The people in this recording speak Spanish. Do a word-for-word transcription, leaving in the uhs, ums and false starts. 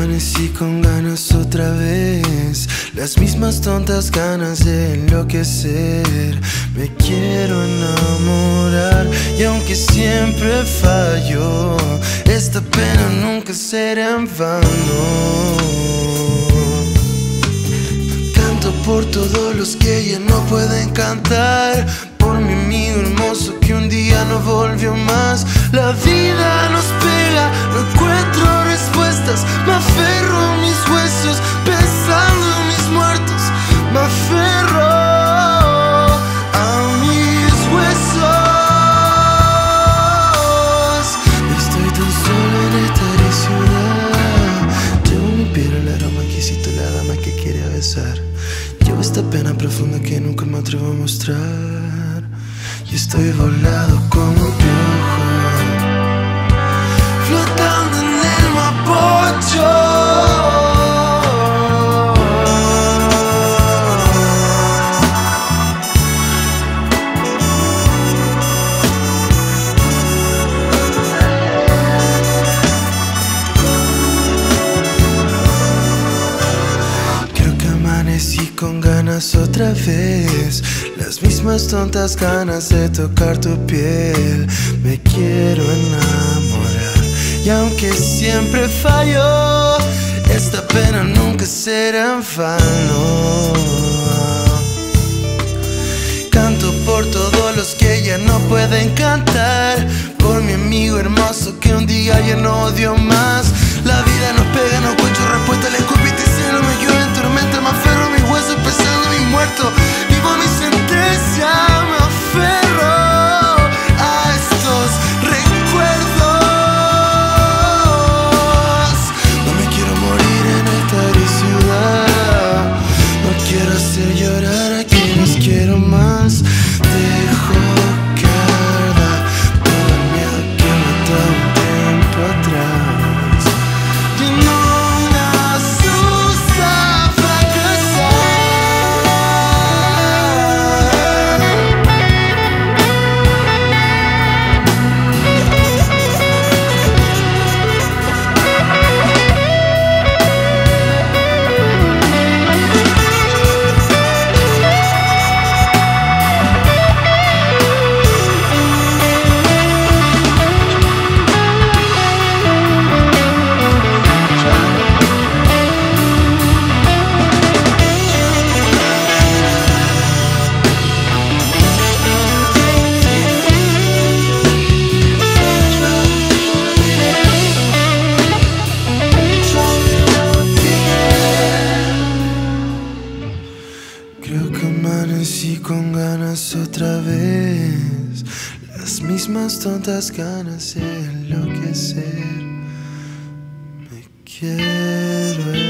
amanecí con ganas otra vez, las mismas tontas ganas de enloquecer. Me quiero enamorar y aunque siempre fallo, esta pena nunca será en vano. Canto por todos los que ya no pueden cantar, por mi amigo hermoso que un día no volvió más. La vida nos pega, no encuentro respuestas, me aferro a mis huesos, pensando en mis muertos. Me aferro a mis huesos. Estoy tan solo en esta ciudad. Llevo mi piel el aroma exquisito, la dama que quiere besar. Llevo esta pena profunda que nunca me atrevo a mostrar. Y estoy volado como un piojo, flotando en el Mapocho. Creo que amanecí con ganas otra vez, las mismas tontas ganas de tocar tu piel. Me quiero enamorar y aunque siempre fallo, esta pena nunca será en vano. Canto por todos los que ya no pueden cantar, por mi amigo hermoso que un día ya no odio más. La vida nos pega, no encuentro respuesta, le escupiste y se no me llueve en tormenta. Me aferro a mis huesos pensando en mis muertos. Vivo mi sentencia, me aferro a estos recuerdos. No me quiero morir en esta ciudad, no quiero hacer llorar a quienes quiero más. Dejo que arda todo el miedo que mató un tiempo atrás. Y no me asusta fracasar. Creo que amanecí con ganas otra vez, las mismas tontas ganas de enloquecer. Me quiero